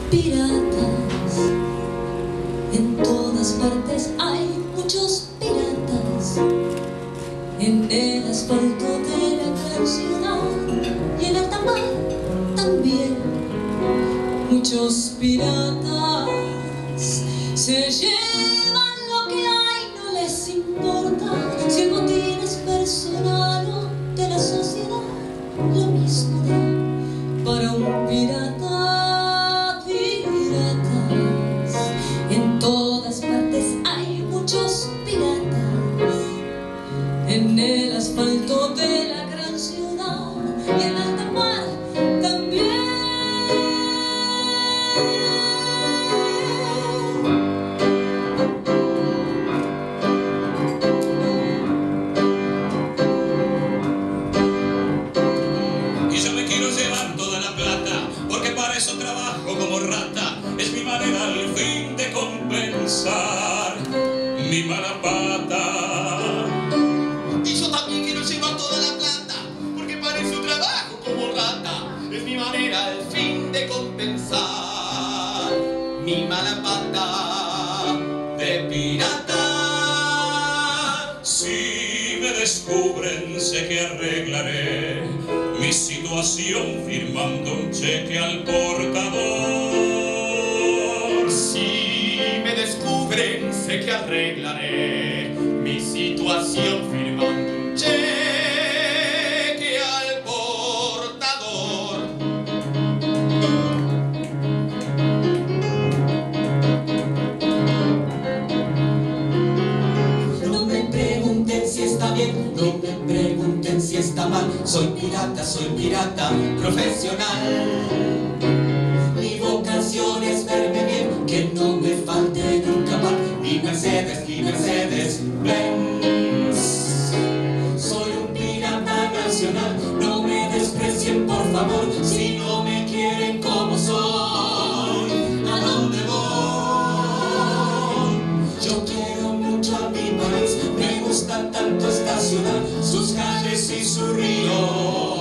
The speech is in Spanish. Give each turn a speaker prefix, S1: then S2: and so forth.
S1: piratas, en todas partes hay muchos piratas, en el asfalto de la gran ciudad y en alta mar también. Muchos piratas se llevan lo que hay, no les importa si el botín es personal o de la sociedad, lo mismo da para un pirata. En todas partes hay muchos piratas, en el asfalto de la gran ciudad y en alta mar también.
S2: Y yo me quiero llevar toda la plata, porque para eso trabajo como rata. Es mi manera al fin de compensar mi mala pata.
S3: Y yo también quiero llevar toda la plata, porque para eso trabajo como rata. Es mi manera al fin de compensar mi mala pata de pirata.
S2: Si me descubren, sé que arreglaré mi situación firmando un cheque al portador.
S3: Si me descubren, sé que arreglaré mi situación firmando un cheque al portador.
S4: No me pregunten si está bien, no me pregunten si está mal. Soy pirata profesional. Mi vocación es verme bien, que no me falte nunca más. Mi Mercedes Benz. Soy un pirata nacional, no me desprecien por favor, si no me quieren como soy. ¿A dónde voy? Yo quiero mucho a mi país, me gusta tanto esta ciudad, sus calles y su río.